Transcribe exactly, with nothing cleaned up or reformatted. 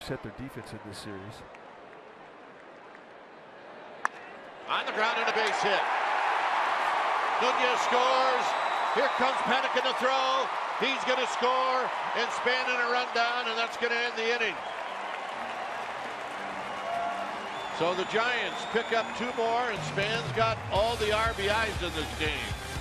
Set their defense in this series. On the ground and a base hit. Nunez scores. Here comes Panik in the throw. He's going to score, and Span in a run down, and that's going to end the inning. So the Giants pick up two more, and Span's got all the R B Is in this game.